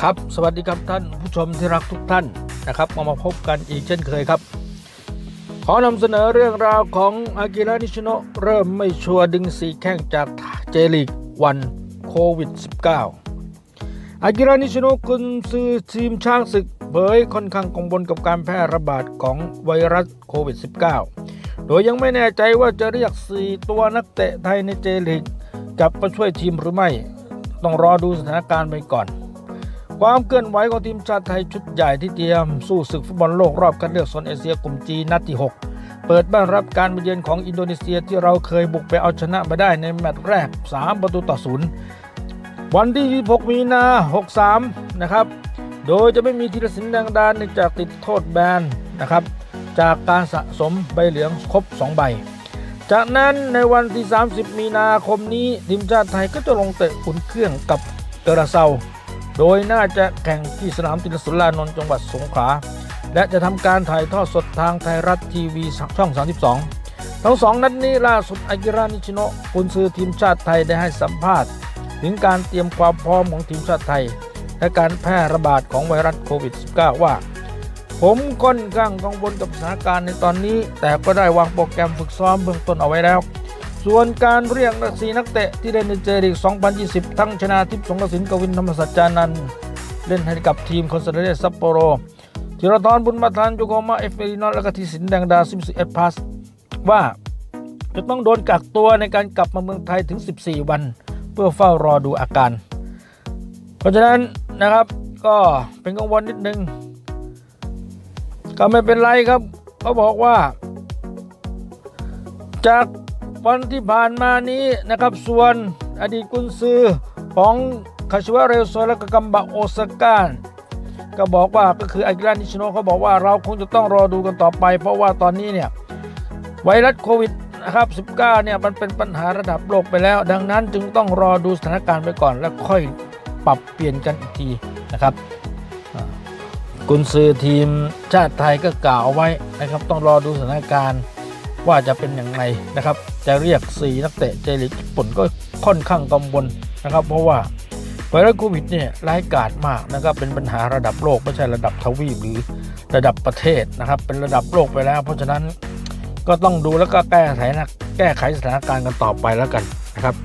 ครับสวัสดีครับท่านผู้ชมที่รักทุกท่านนะครับมาพบกันอีกเช่นเคยครับขอนำเสนอเรื่องราวของอากิระนิชิโนะเริ่มไม่ชัวร์ดึงสีแข้งจากเจลีกวันโควิด -19 อากิระนิชิโนะกุนซือทีมช้างศึกเผยค่อนข้างกังวลกับการแพร่ระบาดของไวรัสโควิด -19 โดยยังไม่แน่ใจว่าจะเรียก4ตัวนักเตะไทยในเจลีกกลับมาช่วยทีมหรือไม่ต้องรอดูสถานการณ์ไปก่อนความเคลื่อนไหวของทีมชาติไทยชุดใหญ่ที่เตรียมสู้ศึกฟุตบอลโลกรอบคัดเลือกโซนเอเชียกลุ่มจีนัดที่6เปิดบ้านรับการมาเยือนของอินโดนีเซียที่เราเคยบุกไปเอาชนะมาได้ในแมตช์แรก3-0วันที่26มีนา63นะครับโดยจะไม่มีธีรศิลป์แดงดาเนื่องจากติดโทษแบนนะครับจากการสะสมใบเหลืองครบ2ใบจากนั้นในวันที่30มีนาคมนี้ทีมชาติไทยก็จะลงเตะอุ่นเครื่องกับเกราเซาโดยน่าจะแข่งที่สนามตินสุรานนท์จังหวัดสงขลาและจะทำการถ่ายทอดสดทางไทยรัฐทีวีช่อง32ทั้ง2นัดนี้ล่าสุดอากิระนิชิโนะกุนซือทีมชาติไทยได้ให้สัมภาษณ์ถึงการเตรียมความพร้อมของทีมชาติไทยและการแพร่ระบาดของไวรัสโควิด -19 ว่าผมค่อนข้างกังวลกับสถานการณ์ในตอนนี้แต่ก็ได้วางโปรแกรมฝึกซ้อมเบื้องต้นเอาไว้แล้วส่วนการเรียก4นักเตะที่เล่นในเจลีก2020ทั้งชนาทิพย์สงกระสินกวินธรรมสัจจานันท์เล่นให้กับทีมคอนซาโดเรซัปโปโรธีรทรบุญมาทันโยโกมาเอฟเฟรินอลและก็ธีรศิลป์แดงดา11พลัสว่าจะต้องโดนกักตัวในการกลับมาเมืองไทยถึง14วันเพื่อเฝ้ารอดูอาการเพราะฉะนั้นนะครับก็เป็นกังวลนิดนึงก็ไม่เป็นไรครับเขาบอกว่าจากวันที่ผ่านมานี้นะครับส่วนอดีตกุนซือของคาชิวะเรโซและก็กัมบะโอซาก้าก็บอกว่าก็คืออากิระนิชิโนะเขาบอกว่าเราคงจะต้องรอดูกันต่อไปเพราะว่าตอนนี้เนี่ยไวรัสโควิดนะครับ19เนี่ยมันเป็นปัญหาระดับโลกไปแล้วดังนั้นจึงต้องรอดูสถานการณ์ไปก่อนแล้วค่อยปรับเปลี่ยนกันอีกทีนะครับกุนซือทีมชาติไทยก็กล่าวเอาไว้นะครับต้องรอดูสถานการณ์ว่าจะเป็นอย่างไรนะครับจะเรียก4นักเตะเจลีกญี่ปุ่นก็ค่อนข้างกังวลนะครับเพราะว่าไวรัสโควิดเนี่ยร้ายกาจมากนะครับเป็นปัญหาระดับโลกไม่ใช่ระดับทวีปหรือระดับประเทศนะครับเป็นระดับโลกไปแล้วเพราะฉะนั้นก็ต้องดูแล้วก็แก้ไขสถานการณ์กันต่อไปแล้วกันนะครับ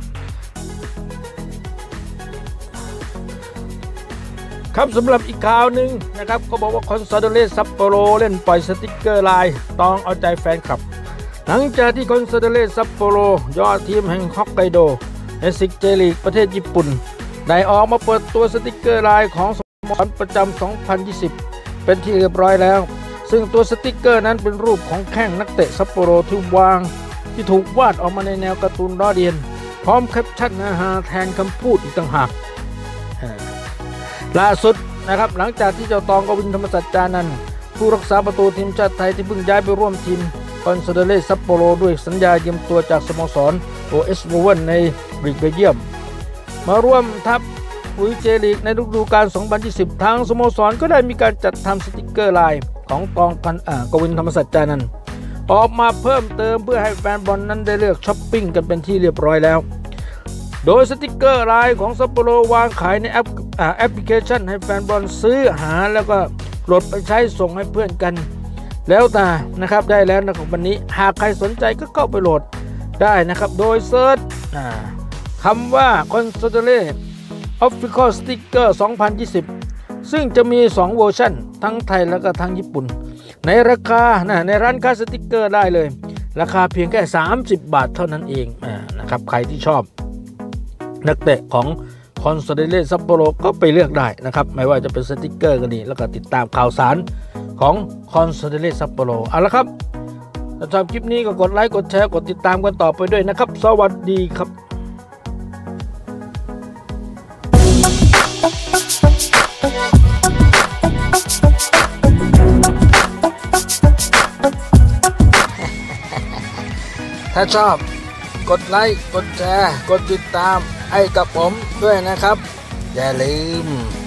ครับสำหรับอีกข่าวหนึ่งนะครับก็บอกว่าคอนซาโดเรซัปโปโรเล่นปล่อยสติ๊กเกอร์ลายตองเอาใจแฟนคลับหลังจากที่คอนซาโดเรซัปโปโรยอดทีมแห่งฮอกไกโดในศึกเจลีกประเทศญี่ปุ่นได้ออกมาเปิดตัวสติ๊กเกอร์ลายของสโมสรประจำ2020เป็นที่เรียบร้อยแล้วซึ่งตัวสติ๊กเกอร์นั้นเป็นรูปของแข้งนักเตะซัปโปโรที่ถูกวาดออกมาในแนวการ์ตูนล้อเลียนพร้อมแคปชั่นฮาแทนคำพูดอีกต่างหากล่าสุดนะครับหลังจากที่เจ้าตองกวินธรรมสัจจานันท์ผู้รักษาประตูทีมชาติไทยที่เพิ่งย้ายไปร่วมทีมคอนซาโดเรซัปโปโรด้วยสัญญายืมตัวจากสโมสรโอเอสโวเวนในลีกเบลเยียมมาร่วมทัพปุ๋ยเจลีกในฤดูกาล2020ทางสโมสรก็ได้มีการจัดทำสติ๊กเกอร์ลายของตองกวินธรรมสัจจานันท์ออกมาเพิ่มเติมเพื่อให้แฟนบอลนั้นได้เลือกช้อปปิ้งกันเป็นที่เรียบร้อยแล้วโดยสติ๊กเกอร์ลายของซัปโปโรวางขายในแอปพลิเคชันให้แฟนบอลซื้อหาแล้วก็โหลดไปใช้ส่งให้เพื่อนกันแล้วแต่นะครับได้แล้วนะครับวันนี้หากใครสนใจก็เข้าไปโหลดได้นะครับโดยเซิร์ชคำว่า Considerate Official Sticker 2020ซึ่งจะมี2เวอร์ชันทั้งไทยแล้วก็ทั้งญี่ปุ่นในราคาในร้านค้าสติ๊กเกอร์ได้เลยราคาเพียงแค่30 บาทเท่านั้นเองนะครับใครที่ชอบนักเตะของคอนซาโดเรซัปโปโรก็ไปเลือกได้นะครับไม่ว่าจะเป็นสติ๊กเกอร์ก็ดีแล้วก็ติดตามข่าวสารของคอนซาโดเรซัปโปโรเอาละครับถ้าชอบคลิปนี้ก็กดไลค์กดแชร์กดติดตามกันต่อไปด้วยนะครับสวัสดีครับถ้าชอบกดไลค์กดแชร์กดติดตามให้กับผมด้วยนะครับอย่าลืม